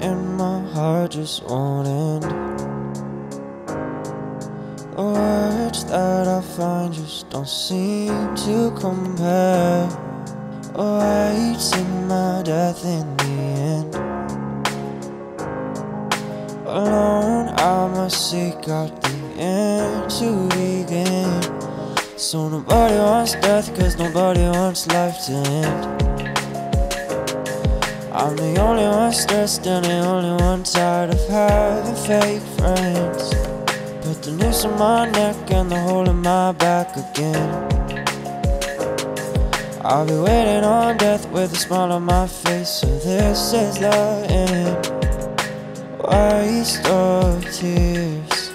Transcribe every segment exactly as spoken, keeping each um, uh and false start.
in my heart just won't end. The words that I find just don't seem to compare. Awaiting my death in the end. Alone I must seek out the end to begin. So nobody wants death, cause nobody wants life to end. I'm the only one stressed and the only one tired of having fake friends. Put the noose on my neck and the hole in my back again. I'll be waiting on death with a smile on my face, so this is the end. Waste of tears,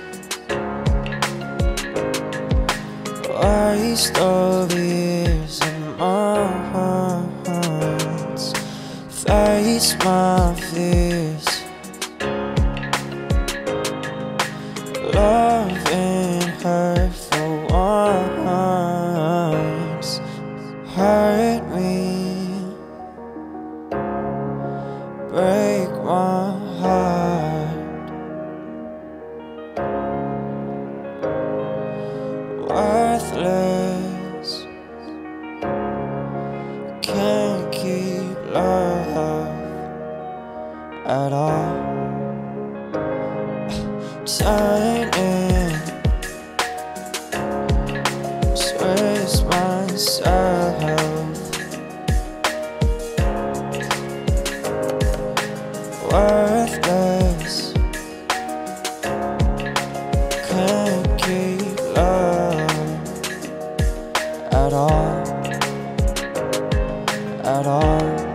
waste of years in my hands. Face my fears, loving her for once hurt me, break my heart. Worthless, can't keep love at all. Turn in, waste myself. Worthless, can't keep love at all, at all.